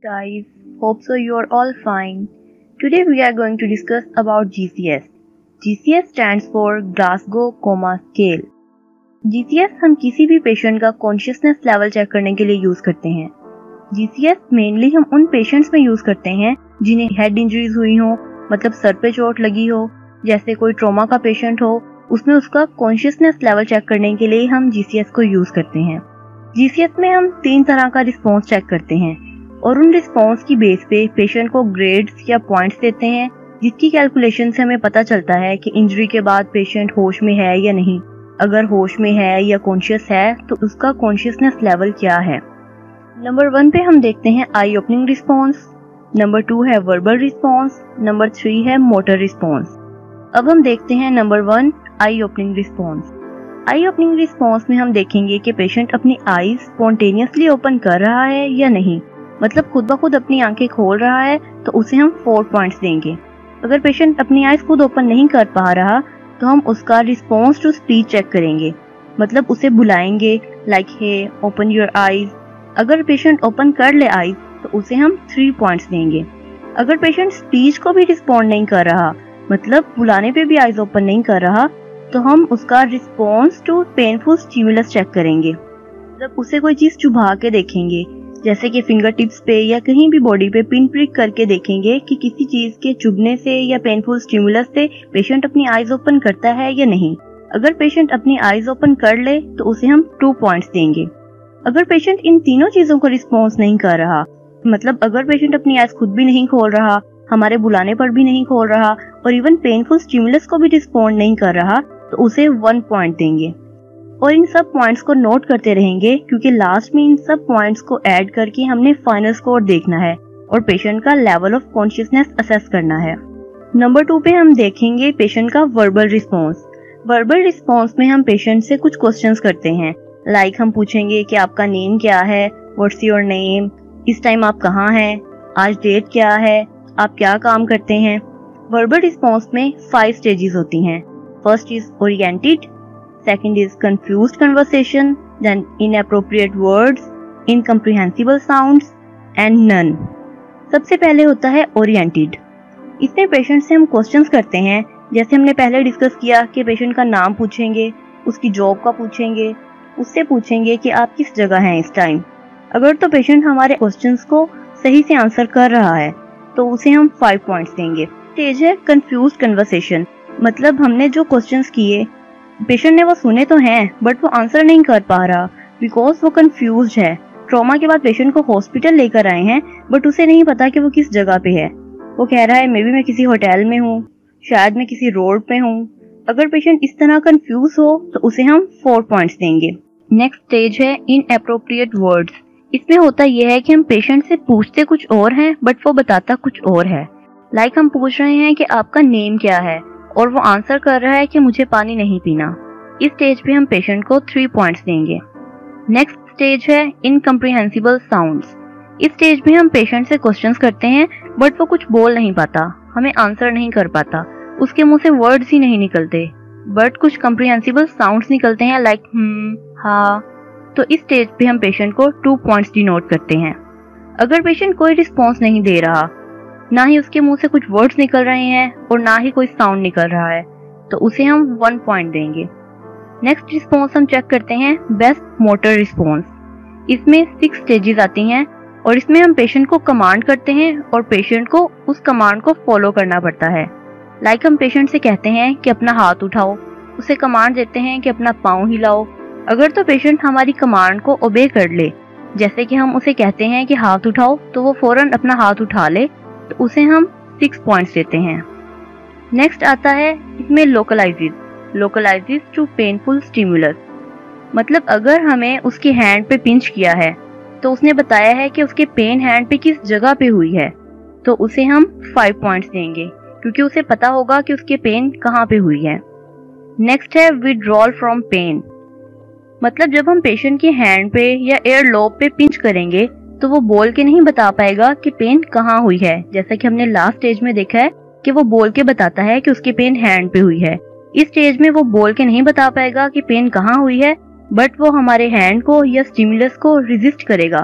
guys, hope so you are all fine. Today we are going to discuss about GCS. GCS stands for Glasgow Coma Scale. GCS हम किसी भी patient का consciousness level check करने के लिए use करते हैं. GCS मेनली हम उन पेशेंट्स में यूज करते हैं जिन्हें हेड इंजरीज हुई हो, मतलब सर पे चोट लगी हो, जैसे कोई ट्रॉमा का पेशेंट हो, उसमें उसका कॉन्शियसनेस लेवल चेक करने के लिए हम GCS को यूज करते हैं. GCS में हम 3 तरह का रिस्पॉन्स चेक करते हैं और उन रिस्पॉन्स की बेस पे पेशेंट को ग्रेड्स या पॉइंट्स देते हैं, जिसकी कैलकुलेशन से हमें पता चलता है कि इंजरी के बाद पेशेंट होश में है या नहीं. अगर होश में है या कॉन्शियस है तो उसका कॉन्शियसनेस लेवल क्या है. नंबर 1 पे हम देखते हैं आई ओपनिंग रिस्पॉन्स, नंबर 2 है वर्बल रिस्पॉन्स, नंबर 3 है मोटर रिस्पॉन्स. अब हम देखते हैं number 1 eye opening response. Eye opening response में हम देखेंगे कि पेशेंट अपनी आईज स्पॉन्टेनियसली ओपन कर रहा है या नहीं, मतलब खुद ब खुद अपनी आंखें खोल रहा है, तो उसे हम 4 पॉइंट्स देंगे. अगर पेशेंट अपनी आईज खुद ओपन नहीं कर पा रहा तो हम उसका रिस्पॉन्स टू स्पीच चेक करेंगे, मतलब उसे बुलाएंगे like hey open your eyes. अगर पेशेंट ओपन कर ले आईज तो उसे हम 3 पॉइंट्स देंगे. अगर पेशेंट स्पीच को भी रिस्पॉन्ड नहीं कर रहा, मतलब बुलाने पे भी आईज ओपन नहीं कर रहा, तो हम उसका response to painful stimulus check करेंगे, मतलब उसे कोई चीज चुभा के देखेंगे, जैसे कि फिंगर टिप्स पे या कहीं भी बॉडी पे पिन प्रिक करके देखेंगे कि किसी चीज के चुभने से या पेनफुल स्टिमुलस से पेशेंट अपनी आईज ओपन करता है या नहीं. अगर पेशेंट अपनी आईज ओपन कर ले तो उसे हम 2 पॉइंट्स देंगे. अगर पेशेंट इन तीनों चीजों को रिस्पॉन्स नहीं कर रहा, मतलब अगर पेशेंट अपनी आईज खुद भी नहीं खोल रहा, हमारे बुलाने पर भी नहीं खोल रहा और इवन पेनफुल स्टिमुलस को भी रिस्पॉन्ड नहीं कर रहा, तो उसे 1 पॉइंट देंगे. और इन सब पॉइंट्स को नोट करते रहेंगे, क्योंकि लास्ट में इन सब पॉइंट्स को ऐड करके हमने फाइनल स्कोर देखना है और पेशेंट का लेवल ऑफ कॉन्शियसनेस असेस करना है. नंबर 2 पे हम देखेंगे पेशेंट का वर्बल रिस्पॉन्स. वर्बल रिस्पॉन्स में हम पेशेंट से कुछ क्वेश्चंस करते हैं, लाइक हम पूछेंगे कि आपका नेम क्या है, व्हाट्स योर नेम, इस टाइम आप कहाँ हैं, आज डेट क्या है, आप क्या काम करते हैं. वर्बल रिस्पॉन्स में 5 स्टेजेस होती हैं. First is oriented, second is confused conversation, then inappropriate words, incomprehensible sounds and none. सबसे पहले होता है oriented. इसमें पेशेंट से हम क्वेश्चंस करते हैं, जैसे हमने पहले डिस्कस किया कि पेशेंट का नाम पूछेंगे, उसकी जॉब का पूछेंगे, उससे पूछेंगे कि आप किस जगह हैं इस टाइम. अगर तो पेशेंट हमारे क्वेश्चंस को सही से आंसर कर रहा है तो उसे हम 5 पॉइंट्स देंगे. स्टेज है कंफ्यूज्ड कन्वर्सेशन, मतलब हमने जो क्वेश्चंस किए पेशेंट ने वो सुने तो हैं बट वो आंसर नहीं कर पा रहा बिकॉज वो कंफ्यूज्ड है. ट्रॉमा के बाद पेशेंट को हॉस्पिटल लेकर आए हैं बट उसे नहीं पता कि वो किस जगह पे है. वो कह रहा है मे बी मैं किसी होटल में हूँ, शायद मैं किसी रोड पे हूँ. अगर पेशेंट इस तरह कंफ्यूज हो तो उसे हम 4 पॉइंट्स देंगे. नेक्स्ट स्टेज है इनएप्रोप्रिएट वर्ड्स. इसमें होता यह है कि हम पेशेंट से पूछते कुछ और हैं बट वो बताता कुछ और है. लाइक हम पूछ रहे हैं कि आपका नेम क्या है और वो आंसर कर रहा है कि मुझे पानी नहीं पीना. इस स्टेज पे हम पेशेंट को 3 पॉइंट्स देंगे. नेक्स्ट स्टेज है इनकम्प्रिहेंसिबल साउंड्स. इस स्टेज में हम पेशेंट से क्वेश्चंस करते हैं बट वो कुछ बोल नहीं पाता, हमें आंसर नहीं कर पाता, उसके मुंह से वर्ड्स ही नहीं निकलते बट कुछ कम्प्रिहेंसिबल साउंड्स निकलते हैं लाइक हाँ. तो इस स्टेज पे हम पेशेंट को 2 पॉइंट्स डिनोट करते हैं. अगर पेशेंट कोई रिस्पॉन्स नहीं दे रहा, ना ही उसके मुंह से कुछ वर्ड्स निकल रहे हैं और ना ही कोई साउंड निकल रहा है, तो उसे हम 1 पॉइंट देंगे. नेक्स्ट रिस्पॉन्स हम चेक करते हैं बेस्ट मोटर रिस्पॉन्स. इसमें 6 स्टेजेस आती हैं और इसमें हम पेशेंट को कमांड करते हैं और पेशेंट को उस कमांड को फॉलो करना पड़ता है. लाइक हम पेशेंट से कहते हैं कि अपना हाथ उठाओ, उसे कमांड देते हैं कि अपना पाँव हिलाओ. अगर तो पेशेंट हमारी कमांड को ओबे कर ले, जैसे कि हम उसे कहते हैं कि हाथ उठाओ तो वो फौरन अपना हाथ उठा ले, तो उसे हम 6 पॉइंट्स देते हैं. नेक्स्ट आता है इसमें लोकलाइजेस टू पेनफुल स्टिमुलस. मतलब अगर हमें उसके हैंड पे पिंच किया है तो उसने बताया है कि उसके पेन हैंड पे किस जगह पे हुई है, तो उसे हम 5 पॉइंट्स देंगे, क्योंकि उसे पता होगा कि उसके पेन कहाँ पे हुई है. नेक्स्ट है विड्रॉल फ्रॉम पेन. मतलब जब हम पेशेंट के हैंड पे या एयर लोब पे पिंच करेंगे तो वो बोल के नहीं बता पाएगा कि पेन कहाँ हुई है, जैसा कि हमने लास्ट स्टेज में देखा है कि वो बोल के बताता है कि उसके पेन हैंड पे हुई है. इस स्टेज में वो बोल के नहीं बता पाएगा कि पेन कहाँ हुई है, बट वो हमारे हैंड को या स्टिमुलस को रेजिस्ट करेगा,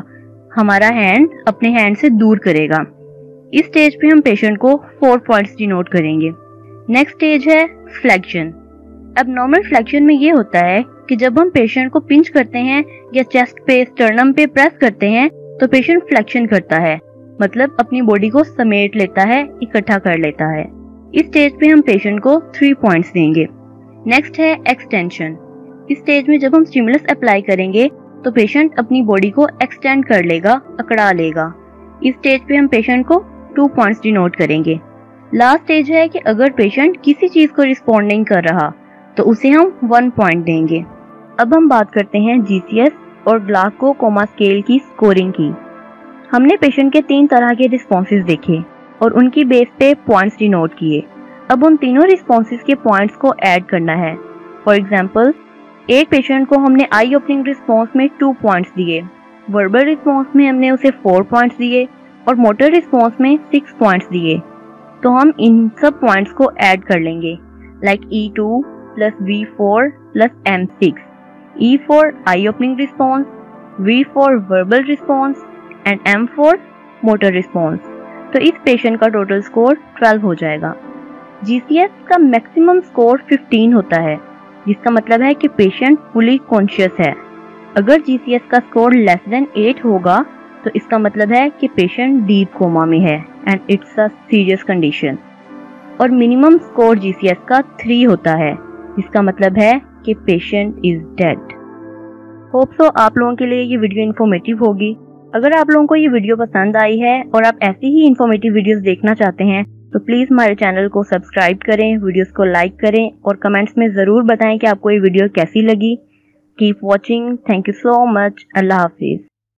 हमारा हैंड अपने हैंड से दूर करेगा। इस स्टेज पे हम पेशेंट को 4 पॉइंट्स डिनोट करेंगे। नेक्स्ट स्टेज है फ्लेक्शन। अब नॉर्मल फ्लेक्शन में ये होता है कि जब हम पेशेंट को पिंच करते हैं या चेस्ट पे, स्टर्नम पे प्रेस करते हैं तो पेशेंट फ्लेक्शन करता है, मतलब अपनी बॉडी को समेट लेता है, इकट्ठा कर लेता है। इस स्टेज पे हम पेशेंट को 3 पॉइंट्स देंगे। नेक्स्ट है एक्सटेंशन। इस स्टेज में जब हम स्टिमुलस अप्लाई करेंगे तो पेशेंट अपनी बॉडी को एक्सटेंड कर लेगा, अकड़ा लेगा। इस स्टेज पे हम पेशेंट को 2 पॉइंट्स डिनोट करेंगे। लास्ट स्टेज है कि अगर पेशेंट किसी चीज को रिस्पॉन्ड नहीं कर रहा तो उसे हम 1 पॉइंट देंगे। अब हम बात करते हैं जीसीएस और ग्लासगो कोमा स्केल की स्कोरिंग की। हमने पेशेंट के 3 तरह के रिस्पॉन्सेज देखे और उनकी बेस पे पॉइंट्स डिनोट किए। अब उन तीनों रिस्पॉन्सेज के पॉइंट्स को ऐड करना है। फॉर एग्जांपल, एक पेशेंट को हमने आई ओपनिंग रिस्पॉन्स में 2 पॉइंट्स दिए, वर्बल रिस्पॉन्स में हमने उसे 4 पॉइंट्स दिए और मोटर रिस्पॉन्स में 6 पॉइंट्स दिए। तो हम इन सब पॉइंट्स को ऐड कर लेंगे, like E2 plus V4 plus M6, E for eye opening response, V for verbal response and M for motor response। तो इस पेशेंट का टोटल स्कोर 12 हो जाएगा। जीसीएस का मैक्सिमम स्कोर 15 होता है, जिसका मतलब है कि पेशेंट फुली कॉन्शियस है। अगर जीसीएस का स्कोर लेस देन 8 होगा तो इसका मतलब है कि पेशेंट डीप कोमा में है and it's a serious condition. और मिनिमम स्कोर जीसीएस का 3 होता है, जिसका मतलब है कि patient is dead. Hope so आप लोगों के लिए ये वीडियो इन्फॉर्मेटिव होगी। अगर आप लोगों को ये वीडियो पसंद आई है और आप ऐसी ही इन्फॉर्मेटिव वीडियोस देखना चाहते हैं तो प्लीज हमारे चैनल को सब्सक्राइब करें, वीडियोस को लाइक करें और कमेंट्स में जरूर बताएं कि आपको ये वीडियो कैसी लगी। Keep watching. Thank you so much. अल्लाह हाफिज।